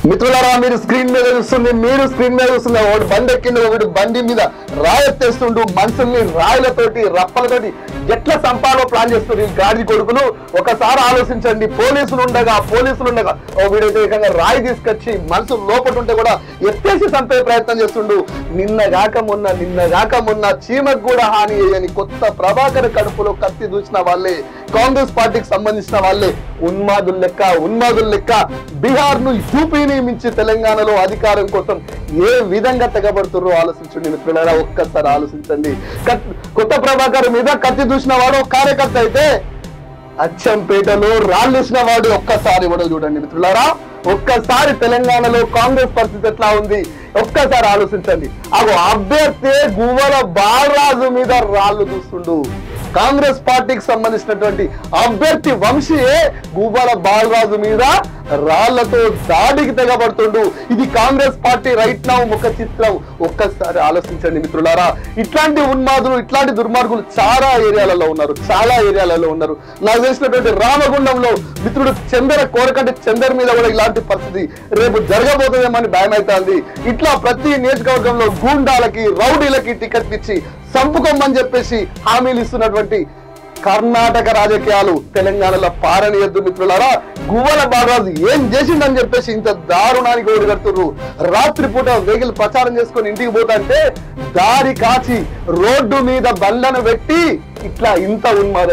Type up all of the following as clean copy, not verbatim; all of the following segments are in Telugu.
మిత్రులారా మీరు స్క్రీన్ మీద చూస్తుంది ఒకటి బండి ఎక్కింది ఒకటి బండి మీద రాయెత్తేస్తుండు మనుషుల్ని రాయిలతోటి రప్పలతోటి ఎట్లా సంపాలో ప్లాన్ చేస్తున్నారు ఈ గాడి కొడుకులు ఒకసారి ఆలోచించండి పోలీసులు ఉండగా ఓ వీడైతే ఏకంగా రాయి తీసుకొచ్చి మనుషులు లోపల ఉంటే కూడా ఎత్తేసి చంపే ప్రయత్నం చేస్తుండు నిన్నగాక మొన్న చీమకు కూడా హాని చేయని కొత్త ప్రభాకర్ కడుపులో కత్తి దూసిన వాళ్ళే కాంగ్రెస్ పార్టీకి సంబంధించిన వాళ్ళే ఉన్మాదుల లెక్క బీహార్ ను యూపీని మించి తెలంగాణలో అధికారం కోసం ఏ విధంగా తెగబడుతుర్రో ఆలోచించండి మిత్రులారా ఒక్కసారి ఆలోచించండి కొత్త ప్రభాకర్ మీద కత్తి దూసిన వాడు కార్యకర్త అయితే అచ్చంపేటలో రాళ్ళేసిన వాడు ఒక్కసారి కూడా చూడండి మిత్రులారా ఒక్కసారి తెలంగాణలో కాంగ్రెస్ పరిస్థితి ఎట్లా ఉంది ఒక్కసారి ఆలోచించండి అభ్యర్థి గువ్వల బాలరాజు మీద రాళ్ళు చూస్తుండు కాంగ్రెస్ పార్టీకి సంబంధించినటువంటి అభ్యర్థి వంశీయే గువ్వల బాలరాజు మీద రాళ్లతో దాడికి తెగబడుతుండు ఇది కాంగ్రెస్ పార్టీ రైట్ నౌ ముఖ చిత్రం ఒక్కసారి ఆలోచించండి మిత్రులారా ఇట్లాంటి ఉన్మాదులు ఇట్లాంటి దుర్మార్గులు చాలా ఏరియాలలో ఉన్నారు నాకు తెలిసినటువంటి రామగుండంలో మిత్రుడు కోరకంటి చందర్ మీద కూడా ఇలాంటి పరిస్థితి రేపు జరగబోతుందేమని భయమైతుంది ఇట్లా ప్రతి నియోజకవర్గంలో గూండాలకి రౌడీలకి టికెట్ ఇచ్చి సంపుకోమని చెప్పేసి హామీలు ఇస్తున్నటువంటి కర్ణాటక రాజకీయాలు తెలంగాణలో పారనియద్దు మిత్రులారా గువ్వల బాలరాజు ఏం చేసిండని చెప్పేసి ఇంత దారుణానికి ఓడిగడుతుర్రు రాత్రిపూట వెహికల్ ప్రచారం చేసుకొని ఇంటికి పోతాంటే దారి కాచి రోడ్డు మీద బండ్లను పెట్టి ఇట్లా ఇంత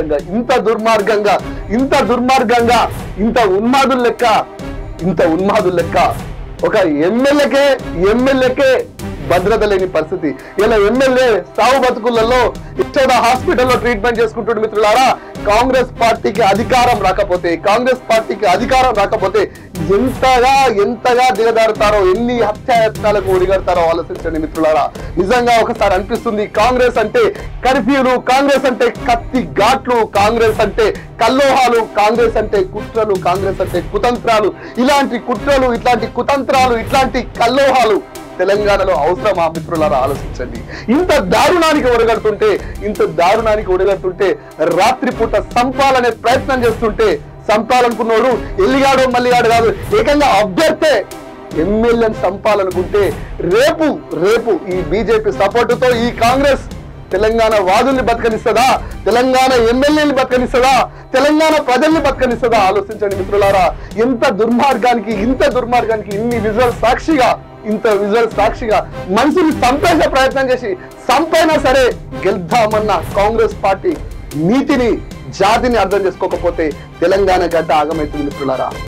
దుర్మార్గంగా ఇంత ఉన్మాదుల లెక్క ఒక ఎమ్మెల్యేకే భద్రత లేని పరిస్థితి ఇలా ఎమ్మెల్యే సావు బతుకులలో ఇచ్చోడ హాస్పిటల్లో ట్రీట్మెంట్ చేసుకుంటున్న మిత్రులారా కాంగ్రెస్ పార్టీకి అధికారం రాకపోతే ఎంతగా దిగదారుతారో ఎన్ని హత్యాయత్నాలకు ఒడిగడతారో ఆలోచించండి మిత్రులారా నిజంగా ఒకసారి అనిపిస్తుంది కాంగ్రెస్ అంటే కర్ఫ్యూలు కాంగ్రెస్ అంటే కత్తి ఘాట్లు కాంగ్రెస్ అంటే కల్లోహాలు కాంగ్రెస్ అంటే కుట్రలు కాంగ్రెస్ అంటే కుతంత్రాలు ఇలాంటి కుట్రలు ఇట్లాంటి కుతంత్రాలు ఇట్లాంటి కల్లోహాలు తెలంగాణలో అవసరమా మిత్రులారా ఆలోచించండి ఇంత దారుణానికి ఒడగడుతుంటే రాత్రిపూట సంపాలనే ప్రయత్నం చేస్తుంటే సంపాలనుకున్నోడు ఎల్లిగాడో మల్లిగాడు కాదు ఏకంగా అభ్యర్థే ఎమ్మెల్యేని సంపాలనుకుంటే రేపు ఈ బీజేపీ సపోర్టుతో ఈ కాంగ్రెస్ తెలంగాణ వాదుల్ని బతకనిస్తుందా తెలంగాణ ఎమ్మెల్యేని బతకనిస్తుందా తెలంగాణ ప్రజల్ని బతకనిస్తుందా ఆలోచించండి మిత్రులారా ఇంత దుర్మార్గానికి ఇన్ని విజువల్ సాక్షిగా మనుషులు చంపేసే ప్రయత్నం చేసి చంపైనా సరే గెలుద్దామన్న కాంగ్రెస్ పార్టీ నీతిని జాతిని అర్థం చేసుకోకపోతే తెలంగాణ గడ్డ ఆగమైతుంది మిత్రులారా